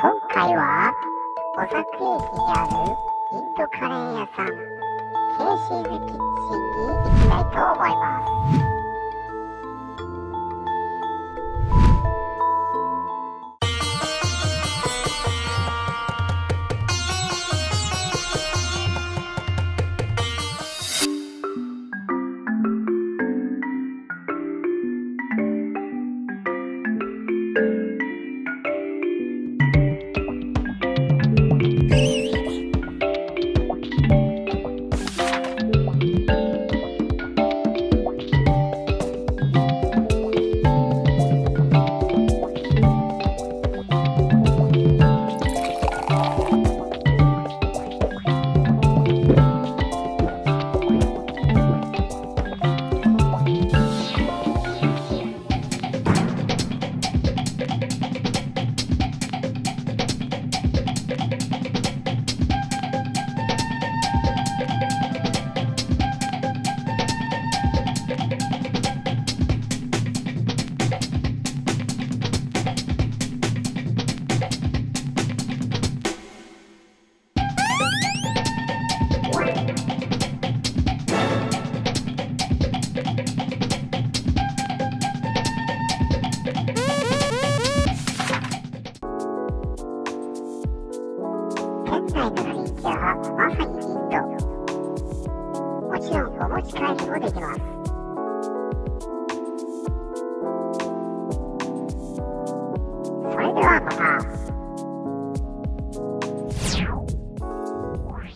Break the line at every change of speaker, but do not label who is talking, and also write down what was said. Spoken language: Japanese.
今回は小作駅にあるインドカレー屋さんケーシーズキッチンに行きたいと思います。店内の雰囲気はまさにインド。もちろんお持ち帰りもできます。